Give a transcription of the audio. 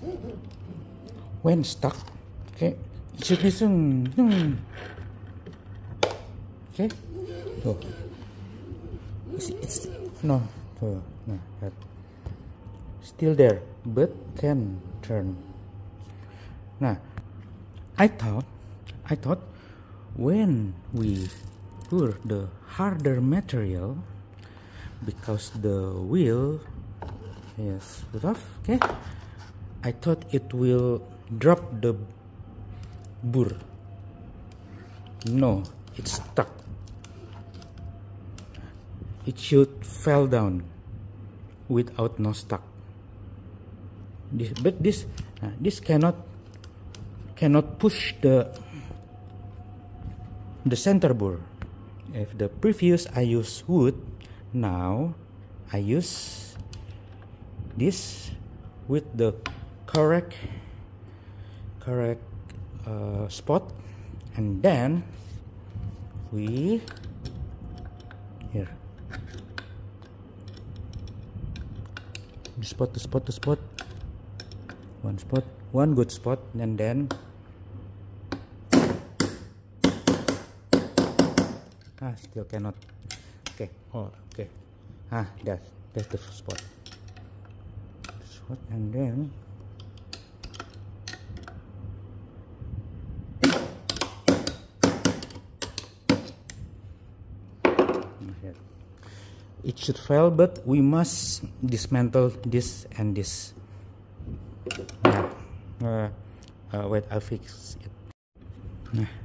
when stuck, okay, it should be okay. Oh, it's no, that still there, but can turn. Now, I thought when we pour the harder material, because the wheel is put off, okay, I thought it will drop the burr. No, it's stuck. It should fall down without no stuck. This cannot push the center burr. If the previous I use wood, now I use this with the correct spot, and then we here the spot, one good spot, and then still cannot. Okay, okay, that's the spot, and then it should fail, but we must dismantle this and this. Wait, I'll fix it.